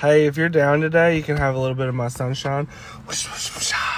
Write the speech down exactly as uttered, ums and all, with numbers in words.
Hey, if you're down today, you can have a little bit of my sunshine. Whoosh, whoosh, whoosh.